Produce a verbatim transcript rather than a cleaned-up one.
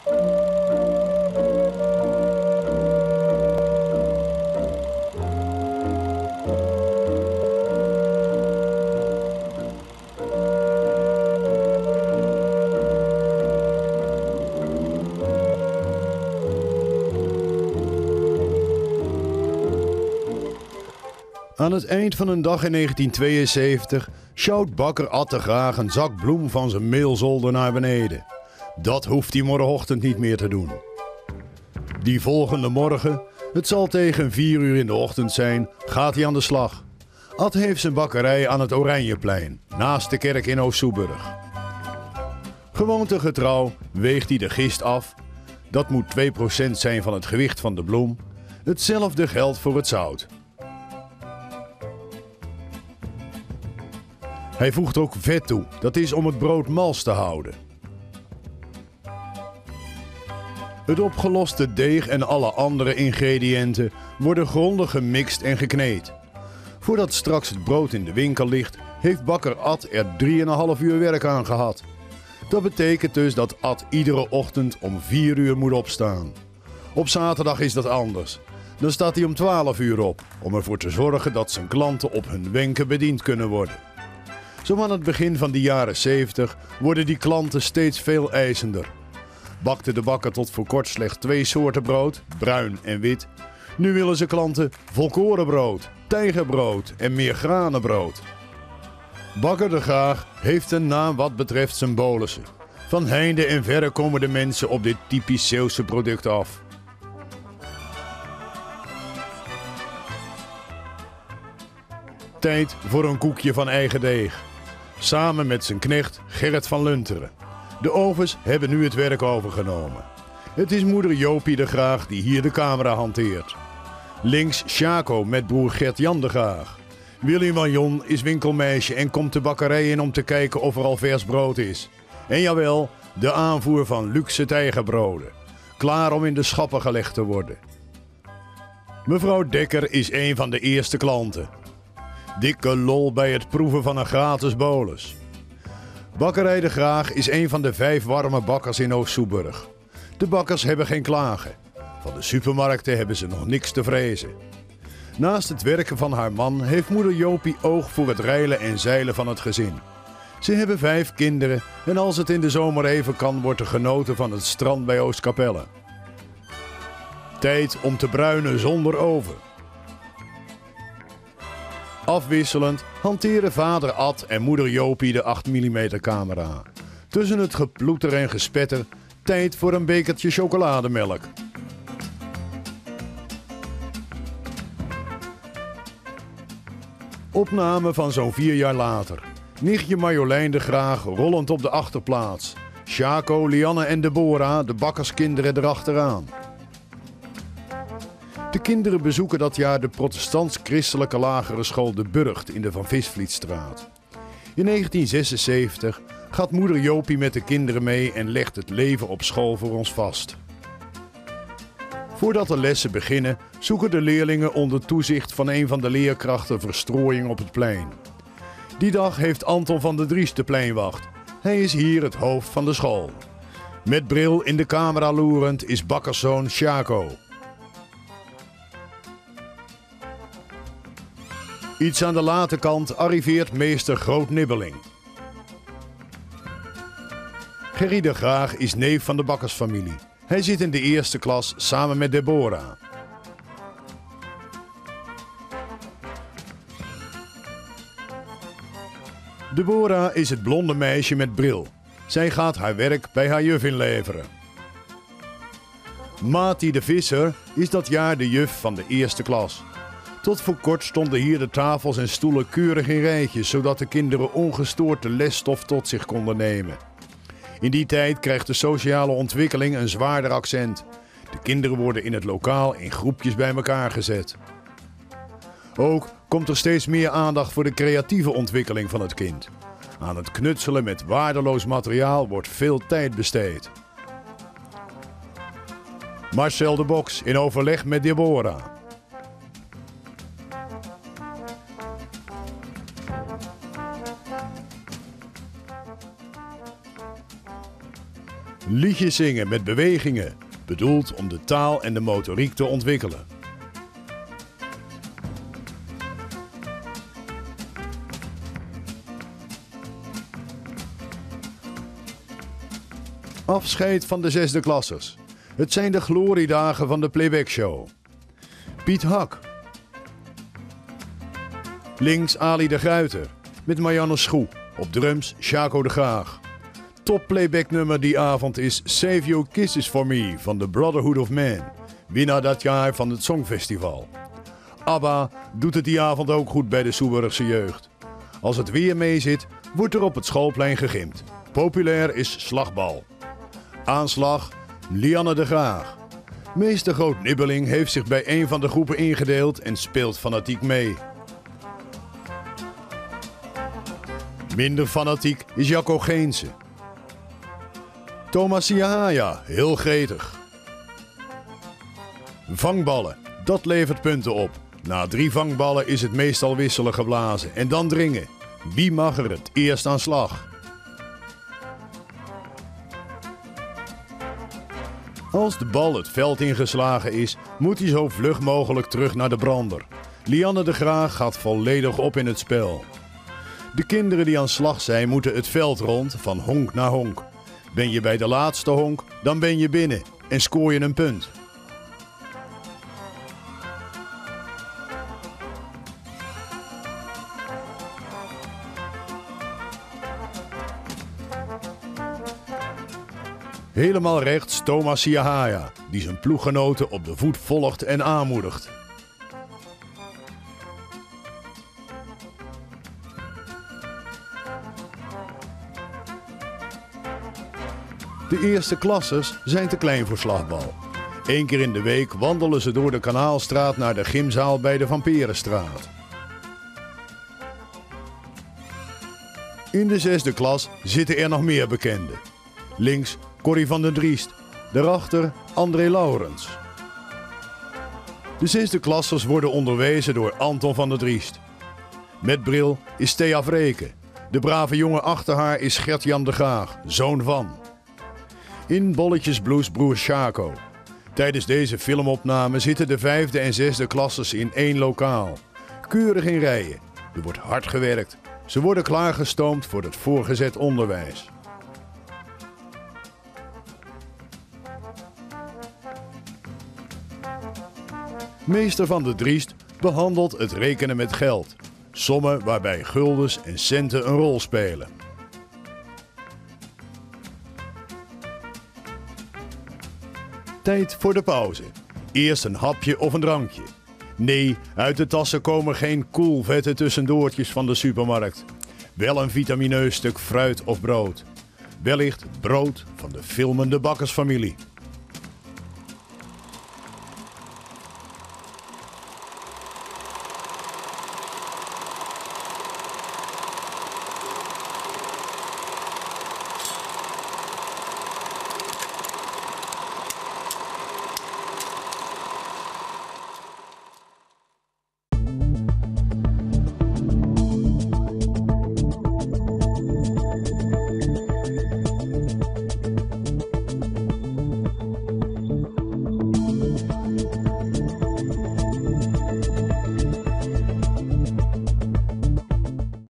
Aan het eind van een dag in negentien tweeënzeventig sjouwt bakker Ad de Graag een zak bloem van zijn meelzolder naar beneden. Dat hoeft hij morgenochtend niet meer te doen. Die volgende morgen, het zal tegen vier uur in de ochtend zijn, gaat hij aan de slag. Ad heeft zijn bakkerij aan het Oranjeplein, naast de kerk in Oost-Soeburg. Gewoontegetrouw weegt hij de gist af. Dat moet twee procent zijn van het gewicht van de bloem. Hetzelfde geldt voor het zout. Hij voegt ook vet toe, dat is om het brood mals te houden. Het opgeloste deeg en alle andere ingrediënten worden grondig gemixt en gekneed. Voordat straks het brood in de winkel ligt, heeft bakker Ad er drieënhalf uur werk aan gehad. Dat betekent dus dat Ad iedere ochtend om vier uur moet opstaan. Op zaterdag is dat anders. Dan staat hij om twaalf uur op, om ervoor te zorgen dat zijn klanten op hun wenken bediend kunnen worden. Zo aan het begin van de jaren zeventig worden die klanten steeds veel eisender. Bakte de bakker tot voor kort slechts twee soorten brood, bruin en wit. Nu willen ze klanten volkorenbrood, tijgerbrood en meergranenbrood. Bakker de Graag heeft een naam wat betreft zijn bolussen. Van heinde en verre komen de mensen op dit typisch Zeeuwse product af. Tijd voor een koekje van eigen deeg. Samen met zijn knecht Gerrit van Lunteren. De ovens hebben nu het werk overgenomen. Het is moeder Jopie de Graag die hier de camera hanteert. Links Sjaco met broer Gert-Jan de Graag. Willy Magnon is winkelmeisje en komt de bakkerij in om te kijken of er al vers brood is. En jawel, de aanvoer van luxe tijgerbroden. Klaar om in de schappen gelegd te worden. Mevrouw Dekker is een van de eerste klanten. Dikke lol bij het proeven van een gratis bolus. Bakkerij de Graag is een van de vijf warme bakkers in Oost-Soeburg. De bakkers hebben geen klagen. Van de supermarkten hebben ze nog niks te vrezen. Naast het werken van haar man heeft moeder Jopie oog voor het reilen en zeilen van het gezin. Ze hebben vijf kinderen en als het in de zomer even kan, wordt er genoten van het strand bij Oostkapelle. Tijd om te bruinen zonder oven. Afwisselend hanteren vader Ad en moeder Jopie de acht millimeter camera. Tussen het geploeter en gespetter, tijd voor een bekertje chocolademelk. Opname van zo'n vier jaar later. Nichtje Marjolein de Graag rollend op de achterplaats. Sjaco, Lianne en Deborah, de bakkerskinderen erachteraan. De kinderen bezoeken dat jaar de protestants-christelijke lagere school De Burgt in de Van Visvlietstraat. In negentien zesenzeventig gaat moeder Jopie met de kinderen mee en legt het leven op school voor ons vast. Voordat de lessen beginnen, zoeken de leerlingen onder toezicht van een van de leerkrachten verstrooiing op het plein. Die dag heeft Anton van der Dries de pleinwacht. Hij is hier het hoofd van de school. Met bril in de camera loerend is bakkerszoon Sjaco. Iets aan de late kant arriveert meester Groot-Nibbeling. Gerry de Graag is neef van de bakkersfamilie. Hij zit in de eerste klas samen met Deborah. Deborah is het blonde meisje met bril. Zij gaat haar werk bij haar juf inleveren. Mati de Visser is dat jaar de juf van de eerste klas. Tot voor kort stonden hier de tafels en stoelen keurig in rijtjes, zodat de kinderen ongestoord de lesstof tot zich konden nemen. In die tijd krijgt de sociale ontwikkeling een zwaarder accent. De kinderen worden in het lokaal in groepjes bij elkaar gezet. Ook komt er steeds meer aandacht voor de creatieve ontwikkeling van het kind. Aan het knutselen met waardeloos materiaal wordt veel tijd besteed. Marcel de Boks in overleg met Deborah. Liedjes zingen met bewegingen, bedoeld om de taal en de motoriek te ontwikkelen. Afscheid van de zesde klassers. Het zijn de gloriedagen van de playbackshow. Piet Hak. Links Ali de Gruyter met Marianne Schoe. Op drums Sjaco de Graag. Top playbacknummer die avond is Save Your Kisses For Me van The Brotherhood of Man. Winnaar dat jaar van het Songfestival. ABBA doet het die avond ook goed bij de Soeburgse jeugd. Als het weer meezit, wordt er op het schoolplein gegimd. Populair is slagbal. Aanslag Lianne de Graag. Meester Groot Nibbeling heeft zich bij een van de groepen ingedeeld en speelt fanatiek mee. Minder fanatiek is Jacco Geense. Thomas Siahaya, heel gretig. Vangballen, dat levert punten op. Na drie vangballen is het meestal wisselen geblazen en dan dringen. Wie mag er het eerst aan slag? Als de bal het veld ingeslagen is, moet hij zo vlug mogelijk terug naar de brander. Lianne de Graag gaat volledig op in het spel. De kinderen die aan slag zijn moeten het veld rond van honk naar honk. Ben je bij de laatste honk, dan ben je binnen en scoor je een punt. Helemaal rechts Thomas Siahaya, die zijn ploeggenoten op de voet volgt en aanmoedigt. De eerste klassers zijn te klein voor slagbal. Eén keer in de week wandelen ze door de Kanaalstraat naar de gymzaal bij de Vampirenstraat. In de zesde klas zitten er nog meer bekenden. Links Corrie van den Driest, daarachter André Laurens. De zesde klassers worden onderwezen door Anton van der Driest. Met bril is Thea Vreken. De brave jongen achter haar is Gert-Jan de Graag, zoon van. In Bolletjesblues broer Sjaco. Tijdens deze filmopname zitten de vijfde en zesde klassers in één lokaal. Keurig in rijen. Er wordt hard gewerkt. Ze worden klaargestoomd voor het voorgezet onderwijs. Meester van der Driest behandelt het rekenen met geld. Sommen waarbij guldens en centen een rol spelen. Tijd voor de pauze. Eerst een hapje of een drankje. Nee, uit de tassen komen geen koelvette tussendoortjes van de supermarkt. Wel een vitamineus stuk fruit of brood. Wellicht brood van de filmende bakkersfamilie.